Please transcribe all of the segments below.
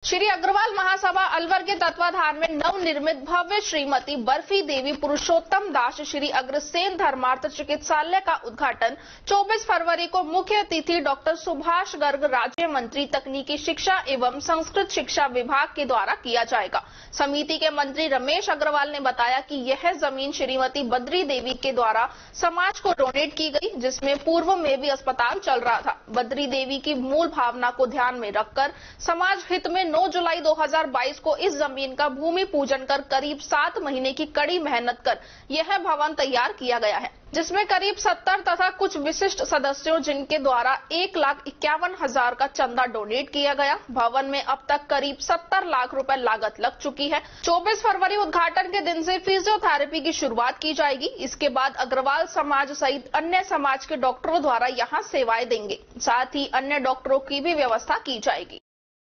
श्री अग्रवाल महासभा अलवर के तत्वाधान में नवनिर्मित भव्य श्रीमती बर्फी देवी पुरुषोत्तम दास श्री अग्रसेन धर्मार्थ चिकित्सालय का उद्घाटन 24 फरवरी को मुख्य अतिथि डॉक्टर सुभाष गर्ग राज्य मंत्री तकनीकी शिक्षा एवं संस्कृत शिक्षा विभाग के द्वारा किया जाएगा। समिति के मंत्री रमेश अग्रवाल ने बताया कि यह जमीन श्रीमती बद्री देवी के द्वारा समाज को डोनेट की गई, जिसमें पूर्व में भी अस्पताल चल रहा था। बद्री देवी की मूल भावना को ध्यान में रखकर समाज हित में 9 जुलाई 2022 को इस जमीन का भूमि पूजन कर करीब 7 महीने की कड़ी मेहनत कर यह भवन तैयार किया गया है, जिसमें करीब 70 तथा कुछ विशिष्ट सदस्यों जिनके द्वारा 1,51,000 का चंदा डोनेट किया गया। भवन में अब तक करीब 70 लाख रुपए लागत लग चुकी है। 24 फरवरी उद्घाटन के दिन से फिजियोथेरेपी की शुरुआत की जाएगी। इसके बाद अग्रवाल समाज सहित अन्य समाज के डॉक्टरों द्वारा यहां सेवाएं देंगे। साथ ही अन्य डॉक्टरों की भी व्यवस्था की जाएगी।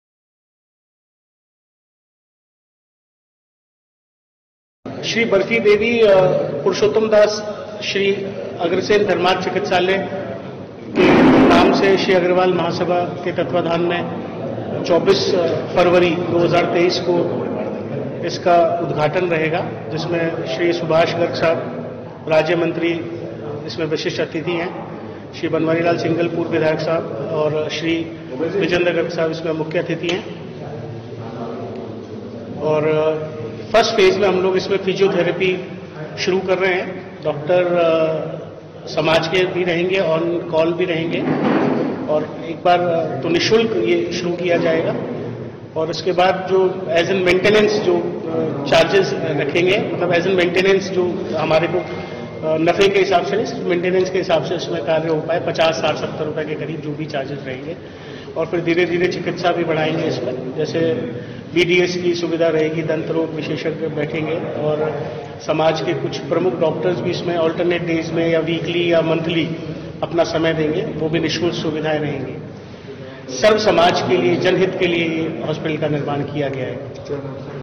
श्री बर्फी देवी पुरुषोत्तम दास श्री अग्रसेन धर्मार्थ चिकित्सालय के नाम से श्री अग्रवाल महासभा के तत्वाधान में 24 फरवरी 2023 को इसका उद्घाटन रहेगा, जिसमें श्री सुभाष गर्ग साहब राज्य मंत्री इसमें विशिष्ट अतिथि हैं, श्री बनवारीलाल सिंघल पूर्व विधायक साहब और श्री विजेंद्र गर्ग साहब इसमें मुख्य अतिथि हैं। और फर्स्ट फेज में हम लोग इसमें फिजियोथेरेपी शुरू कर रहे हैं। डॉक्टर समाज के भी रहेंगे, ऑन कॉल भी रहेंगे और एक बार तो निःशुल्क ये शुरू किया जाएगा। और उसके बाद जो एज एन मेंटेनेंस जो चार्जेस रखेंगे, मतलब एज एन मेंटेनेंस जो हमारे को नफे के हिसाब से मेंटेनेंस के हिसाब से इसमें कार्य हो पाए 50, 60, 70 रुपए के करीब जो भी चार्जेस रहेंगे। और फिर धीरे धीरे चिकित्सा भी बढ़ाएंगे इसमें, जैसे बीडीएस की सुविधा रहेगी, दंत रोग विशेषज्ञ बैठेंगे और समाज के कुछ प्रमुख डॉक्टर्स भी इसमें ऑल्टरनेट डेज में या वीकली या मंथली अपना समय देंगे, वो भी निःशुल्क सुविधाएं रहेंगी। सर्व समाज के लिए, जनहित के लिए ये हॉस्पिटल का निर्माण किया गया है।